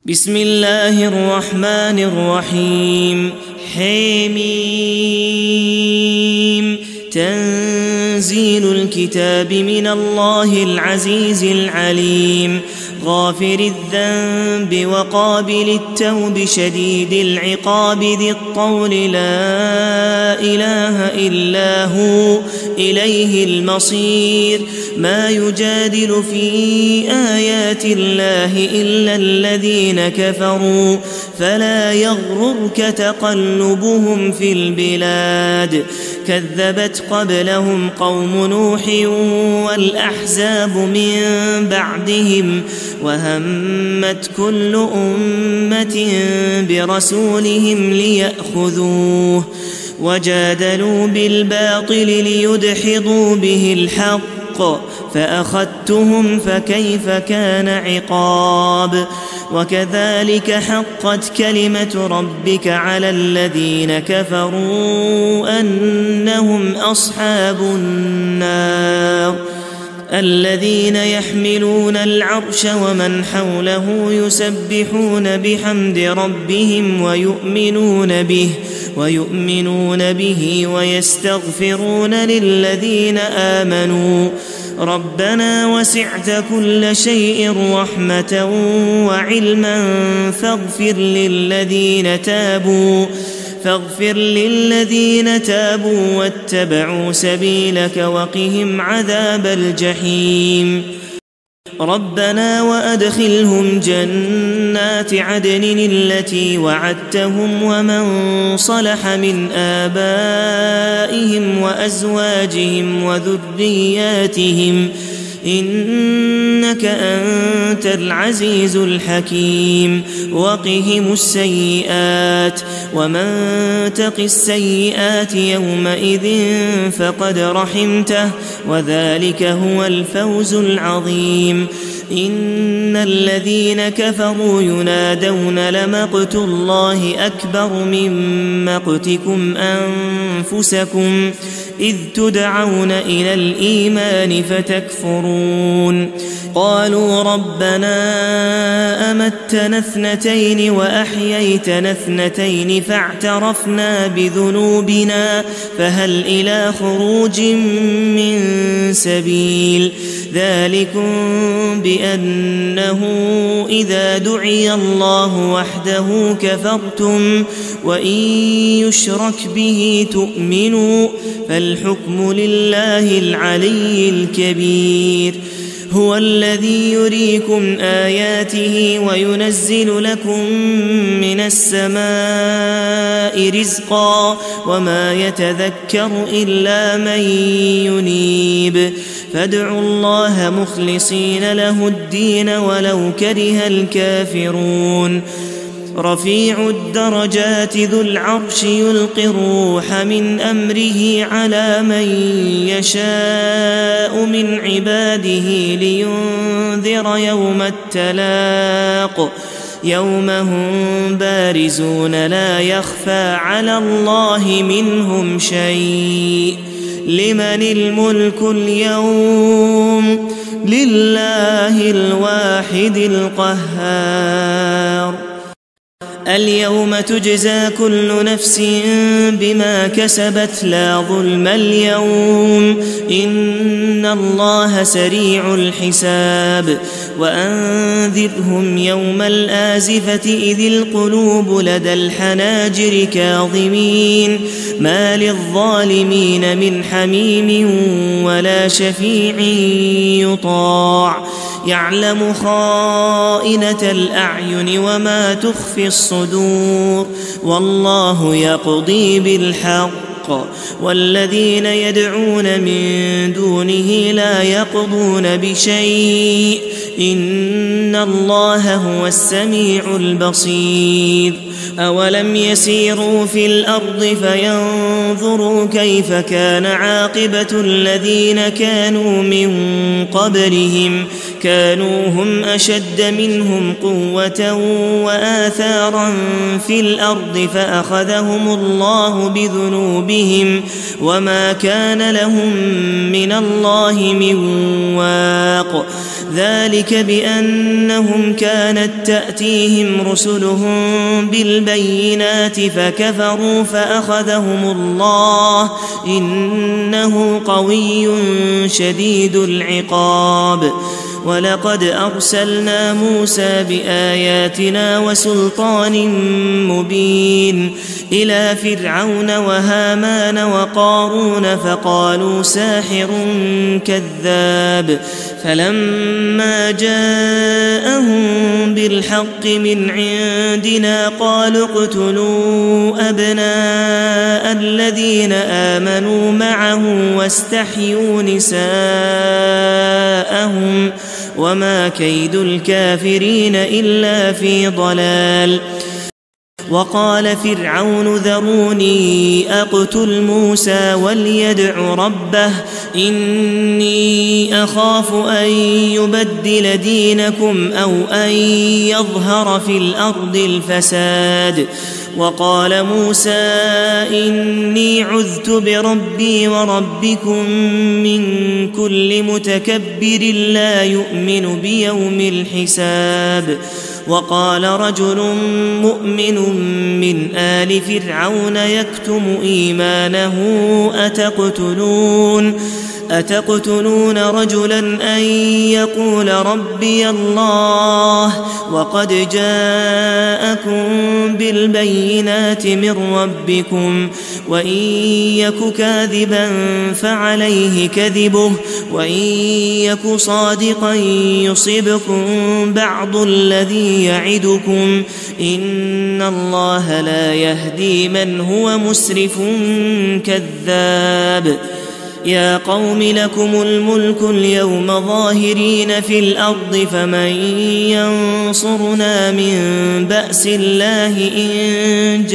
بسم الله الرحمن الرحيم. حميم. تنزيل الكتاب من الله العزيز العليم، غافر الذنب وقابل التوب شديد العقاب ذي الطول لا إله إلا هو إليه المصير. ما يجادل في آيات الله إلا الذين كفروا فلا يغررك تقلبهم في البلاد. كذبت قبلهم قوم نوح والأحزاب من بعدهم، وهمت كل أمة برسولهم ليأخذوه، وجادلوا بالباطل ليدحضوا به الحق فأخذتهم فكيف كان عقاب. وكذلك حقت كلمة ربك على الذين كفروا أنهم أصحاب النار. الذين يحملون العرش ومن حوله يسبحون بحمد ربهم ويؤمنون به ويستغفرون للذين آمنوا ربنا وسعت كل شيء رحمة وعلما فاغفر للذين تابوا واتبعوا سبيلك وقهم عذاب الجحيم. ربنا وأدخلهم جنات عدن التي وعدتهم ومن صلح من آبائهم وأزواجهم وذرياتهم إنك أنت العزيز الحكيم. وقهم السيئات ومن تق السيئات يومئذ فقد رحمته وذلك هو الفوز العظيم. إن الذين كفروا ينادون لمقت الله أكبر من مقتكم أنفسكم إذ تدعون إلى الإيمان فتكفرون. قالوا ربنا أمتنا اثنتين وأحييتنا اثنتين فاعترفنا بذنوبنا فهل إلى خروج من سبيل. ذلكم بأنه إذا دعي الله وحده كفرتم وإن يشرك به تؤمنوا فالحكم لله العلي الكبير. هو الذي يريكم آياته وينزل لكم من السماء رزقا وما يتذكر إلا من ينيب. فادعوا الله مخلصين له الدين ولو كره الكافرون. رفيع الدرجات ذو العرش يلقي الروح من أمره على من يشاء من عباده لينذر يوم التلاق يوم هم بارزون لا يخفى على الله منهم شيء. لمن الملك اليوم؟ لله الواحد القهار. اليوم تجزى كل نفس بما كسبت لا ظلم اليوم إن الله سريع الحساب. وأنذرهم يوم الآزفة إذ القلوب لدى الحناجر كاظمين ما للظالمين من حميم ولا شفيع يطاع. يعلم خائنة الأعين وما تخفي الصدور والله يقضي بالحق والذين يدعون من دونه لا يقضون بشيء إن الله هو السميع البصير. أولم يسيروا في الأرض فينظروا كيف كان عاقبة الذين كانوا من قبلهم كانوا هم أشد منهم قوة وآثارا في الأرض فأخذهم الله بذنوبهم وما كان لهم من الله من واق. ذلك ذلك بأنهم كانت تأتيهم رسلهم بالبينات فكفروا فأخذهم الله إنه قوي شديد العقاب. ولقد أرسلنا موسى بآياتنا وسلطان مبين إلى فرعون وهامان وقارون فقالوا ساحر كذاب. فلما جاءهم بالحق من عندنا قالوا اقتلوا أبناء الذين آمنوا معه واستحيوا نساءهم وما كيد الكافرين إلا في ضلال. وقال فرعون ذروني أقتل موسى وليدع ربه إني أخاف أن يبدل دينكم أو أن يظهر في الأرض الفساد. وقال موسى إني عذت بربي وربكم من كل متكبر لا يؤمن بيوم الحساب. وقال رجل مؤمن من آل فرعون يكتم إيمانه أتقتلون رجلا أن يقول ربي الله وقد جاءكم بالبينات من ربكم وإن يك كاذبا فعليه كذبه وإن يك صادقا يصبكم بعض الذي يعدكم إن الله لا يهدي من هو مسرف كذاب. يا قوم لكم الملك اليوم ظاهرين في الأرض فمن ينصرنا من بأس الله إن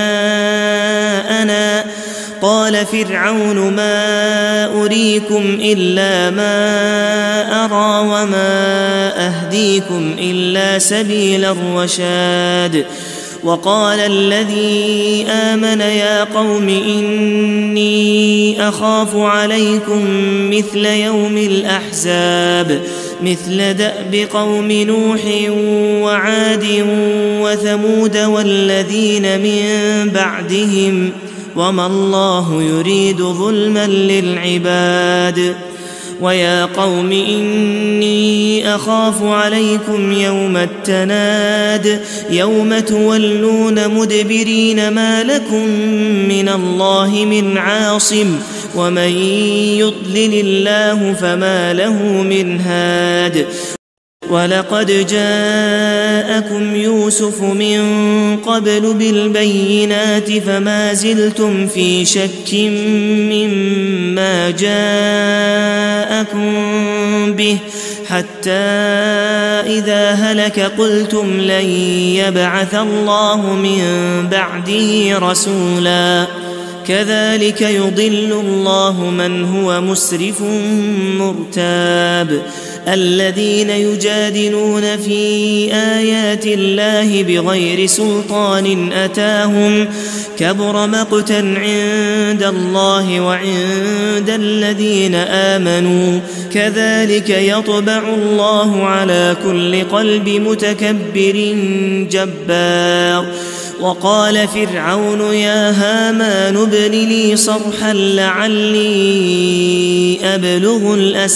جاءنا. قال فرعون ما أريكم إلا ما أرى وما أهديكم إلا سبيل الرشاد. وقال الذي آمن يا قوم إني أخاف عليكم مثل يوم الأحزاب مثل دأب قوم نوح وعاد وثمود والذين من بعدهم وما الله يريد ظلما للعباد. ويا قوم إني أخاف عليكم يوم التناد يوم تولون مدبرين ما لكم من الله من عاصم ومن يضلل الله فما له من هاد. ولقد جاءكم يوسف من قبل بالبينات فما زلتم في شك مما جاءكم به حتى إذا هلك قلتم لن يبعث الله من بعده رسولا. كذلك يضل الله من هو مسرف مرتاب. الذين يجادلون في آيات الله بغير سلطان أتاهم كبر مقتا عند الله وعند الذين آمنوا كذلك يطبع الله على كل قلب متكبر جبار. وقال فرعون يا هامان ابن لي صرحا لعلي أبلغ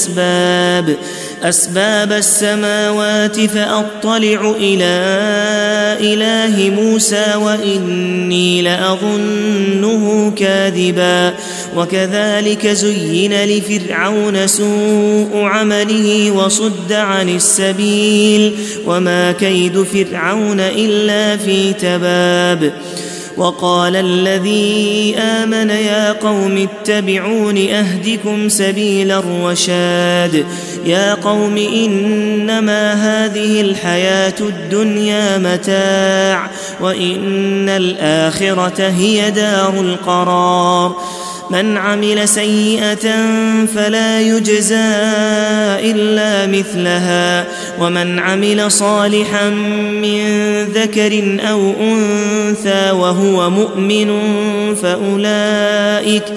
أسباب السماوات فأطلع إلى إله موسى وإني لأظنه كاذبا. وكذلك زين لفرعون سوء عمله وصد عن السبيل وما كيد فرعون إلا في تباب. وقال الذي آمن يا قوم اتبعون أهدكم سبيل الرشاد. يا قوم إنما هذه الحياة الدنيا متاع وإن الآخرة هي دار القرار. من عمل سيئة فلا يجزى إلا مثلها ومن عمل صالحا من ذكر أو أنثى وهو مؤمن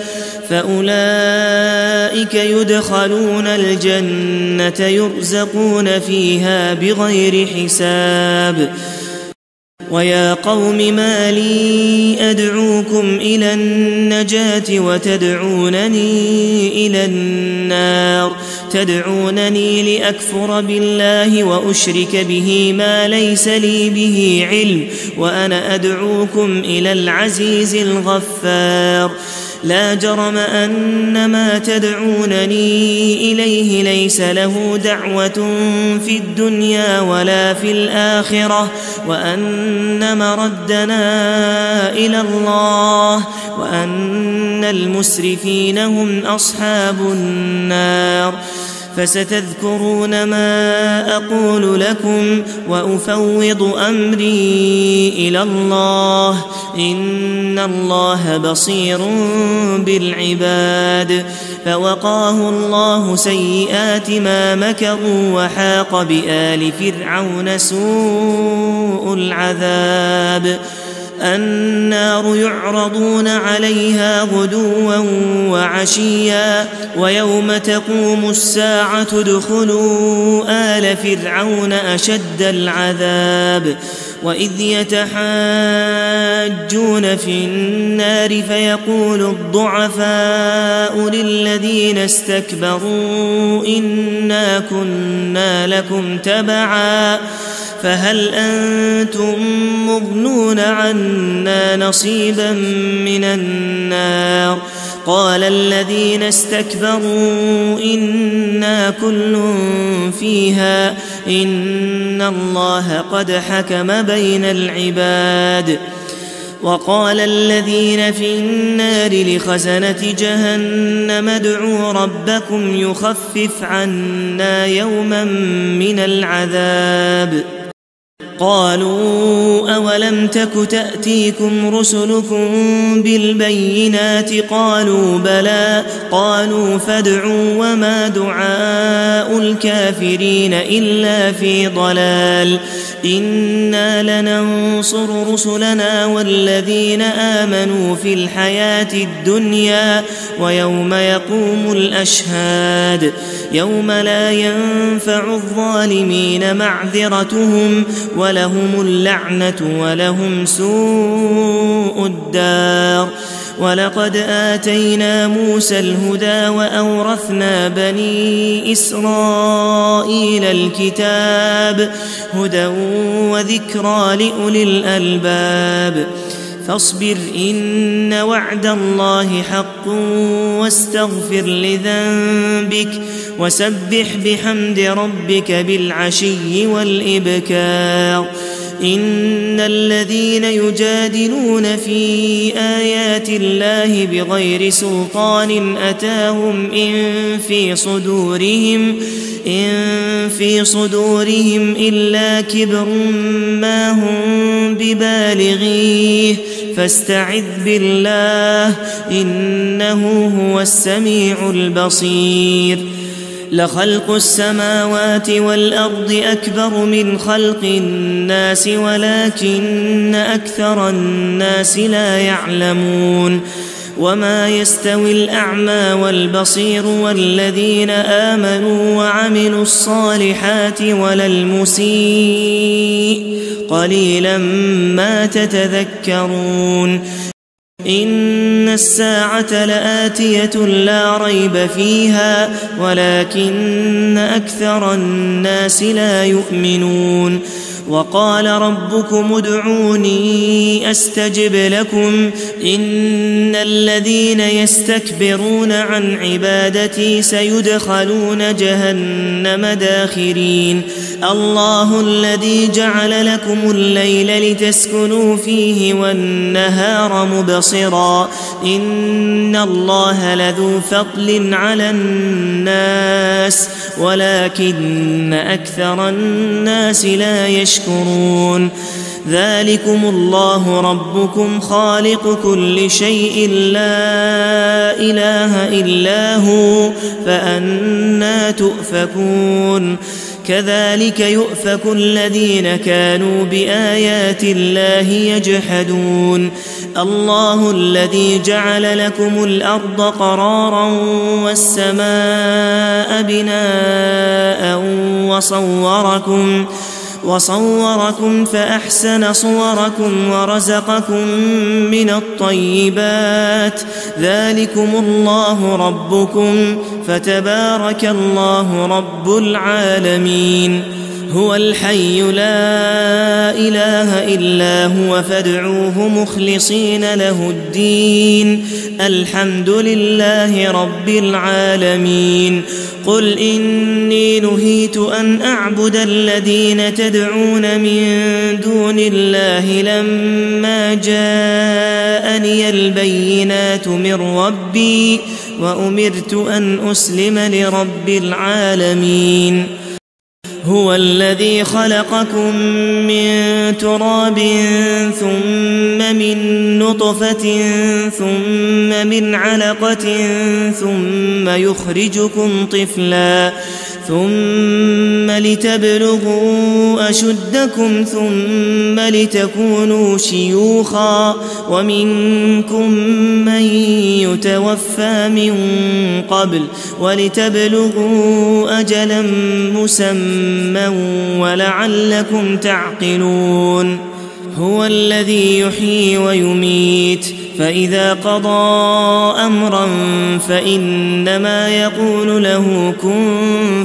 فأولئك يدخلون الجنة يرزقون فيها بغير حساب. ويا قوم ما لي أدعوكم إلى النجاة وتدعونني إلى النار تدعونني لأكفر بالله وأشرك به ما ليس لي به علم وأنا أدعوكم إلى العزيز الغفار. لا جرم أن ما تدعونني إليه ليس له دعوة في الدنيا ولا في الآخرة وأن مردنا إلى الله وأن المسرفين هم أصحاب النار. فستذكرون ما أقول لكم وأفوض أمري إلى الله إن الله بصير بالعباد. فوقاه الله سيئات ما مكروا وحاق بآل فرعون سوء العذاب. النار يعرضون عليها غدوا وعشيا ويوم تقوم الساعة ادخلوا آل فرعون أشد العذاب. وإذ يتحاجون في النار فيقول الضعفاء للذين استكبروا إنا كنا لكم تبعا فهل أنتم مغنون عنا نصيبا من النار. قال الذين استكبروا إنا كل فيها إن الله قد حكم بين العباد. وقال الذين في النار لخزنة جهنم ادعوا ربكم يخفف عنا يوما من العذاب. قالوا أولم تك تأتيكم رسلكم بالبينات قالوا بلى قالوا فادعوا وما دعاء الكافرين إلا في ضلال. إنا لننصر رسلنا والذين آمنوا في الحياة الدنيا ويوم يقوم الأشهاد يوم لا ينفع الظالمين معذرتهم ولهم اللعنة ولهم سوء الدار. ولقد آتينا موسى الهدى وأورثنا بني إسرائيل الكتاب هدى وذكرى لأولي الألباب. فاصبر إن وعد الله حق واستغفر لذنبك وسبح بحمد ربك بالعشي والإبكار. إن الذين يجادلون في آيات الله بغير سلطان أتاهم إن في صدورهم إلا كبر ما هم ببالغيه فاستعذ بالله إنه هو السميع البصير. لخلق السماوات والأرض أكبر من خلق الناس ولكن أكثر الناس لا يعلمون. وما يستوي الأعمى والبصير والذين آمنوا وعملوا الصالحات ولا المسيء قليلا ما تتذكرون. إن الساعة لآتية لا ريب فيها ولكن أكثر الناس لا يؤمنون. وقال ربكم ادعوني أستجب لكم إن الذين يستكبرون عن عبادتي سيدخلون جهنم داخرين. الله الذي جعل لكم الليل لتسكنوا فيه والنهار مبصرا إن الله لذو فضل على الناس ولكن أكثر الناس لا يشكرون. ذلكم الله ربكم خالق كل شيء لا إله إلا هو فأنى تؤفكون. كذلك يؤفك الذين كانوا بآيات الله يجحدون. الله الذي جعل لكم الأرض قرارا والسماء بناء وصوركم فأحسن صوركم ورزقكم من الطيبات ذلكم الله ربكم فتبارك الله رب العالمين هو الحي لا إله إلا هو فادعوه مخلصين له الدين الحمد لله رب العالمين قل إني نهيت أن أعبد الذين تدعون من دون الله لما جاءني البينات من ربي وأمرت أن أسلم لرب العالمين هو الذي خلقكم من تراب ثم من نطفة ثم من علقة ثم يخرجكم طفلا ثم لتبلغوا أشدكم ثم لتكونوا شيوخا ومنكم من يتوفى من قبل ولتبلغوا أجلا مسمى ولعلكم تعقلون هو الذي يحيي ويميت فإذا قضى أمرا فإنما يقول له كن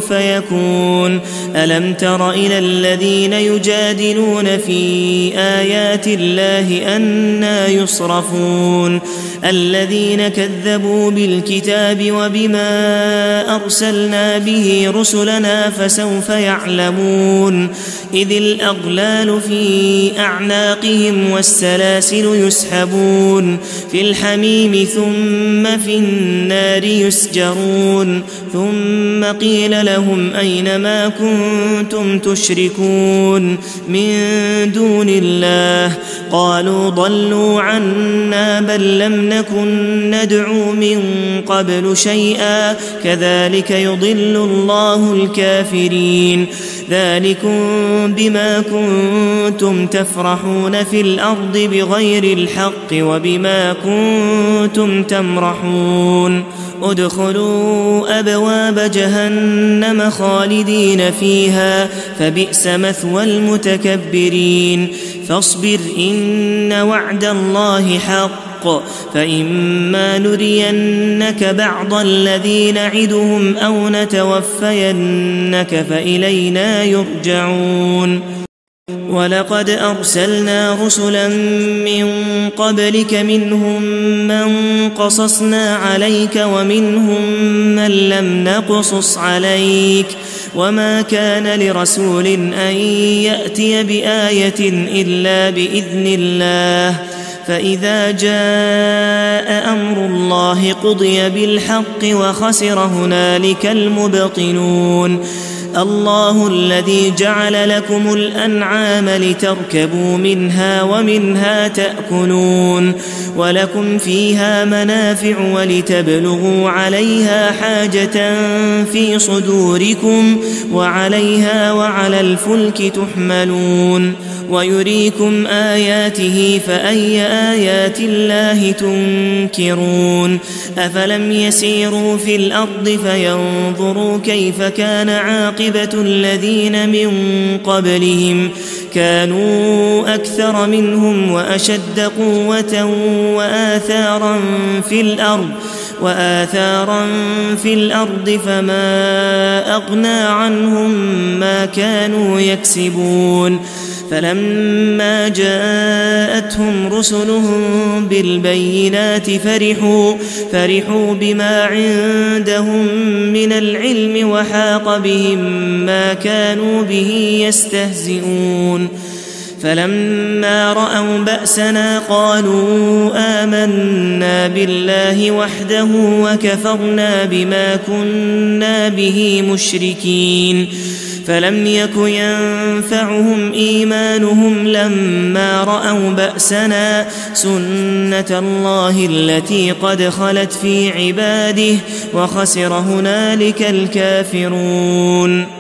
فيكون ألم تر إلى الذين يجادلون في آيات الله أنى يصرفون الذين كذبوا بالكتاب وبما أرسلنا به رسلنا فسوف يعلمون إذ الأغلال في أعناقهم والسلاسل يسحبون في الحميم ثم في النار يسجرون ثم قيل لهم أين ما كنتم تشركون من دون الله قالوا ضلوا عنا بل لم نكن ندعو من قبل شيئا كذلك يضل الله الكافرين ذلكم بما كنتم تفرحون في الأرض بغير الحق وبما كنتم تمرحون ادخلوا أبواب جهنم خالدين فيها فبئس مثوى المتكبرين فاصبر إن وعد الله حق فإما نرينك بعض الذي نعدهم أو نتوفينك فإلينا يرجعون ولقد أرسلنا رسلا من قبلك منهم من قصصنا عليك ومنهم من لم نقصص عليك وما كان لرسول أن يأتي بآية إلا بإذن الله فإذا جاء أمر الله قضي بالحق وخسر هنالك المبطلون الله الذي جعل لكم الأنعام لتركبوا منها ومنها تأكلون ولكم فيها منافع ولتبلغوا عليها حاجة في صدوركم وعليها وعلى الفلك تحملون ويريكم آياته فأي آيات الله تنكرون أفلم يسيروا في الأرض فينظروا كيف كان عاقبة الذين من قبلهم كانوا أكثر منهم وأشد قوة وآثارا في الأرض فما أغنى عنهم ما كانوا يكسبون فلما جاءتهم رسلهم بالبينات فرحوا بما عندهم من العلم وحاق بهم ما كانوا به يستهزئون فلما رأوا بأسنا قالوا آمنا بالله وحده وكفرنا بما كنا به مشركين فلم يك ينفعهم إيمانهم لما رأوا بأسنا سنة الله التي قد خلت في عباده وخسر هنالك الكافرون